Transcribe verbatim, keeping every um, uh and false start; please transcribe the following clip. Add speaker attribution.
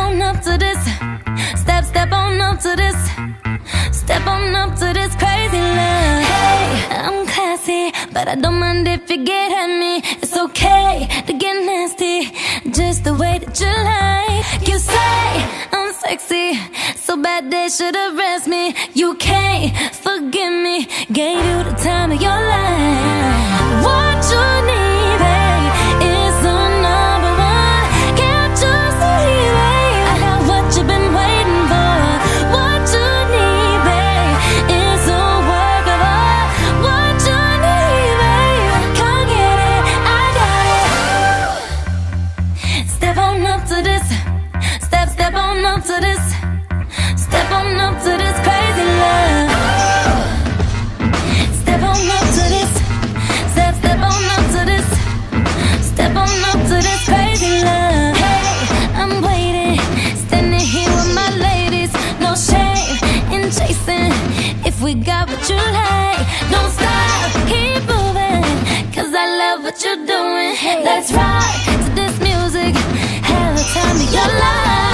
Speaker 1: on up to this. Step, step on up to this. Step on up to this crazy love. Hey, I'm classy, but I don't mind if you get at me. It's okay to get nasty, just the way that you like. You say I'm sexy, so bad they should arrest me. You can't forgive me, gave you the time of your life. What you need, babe, is the number one. Can't you see, babe, I got what you've been waiting for. What you need, babe, is a work of art. What you need, babe, come get it, I got it. Step on up to this. Step, step on up to this. Step on up to this crazy love. Step on up to this. Step, step on up to this. Step on up to this crazy love. Hey, I'm waiting, standing here with my ladies. No shame in chasing, if we got what you like. Don't stop, keep moving, cause I love what you're doing. Let's rock to this music, have the time of your life.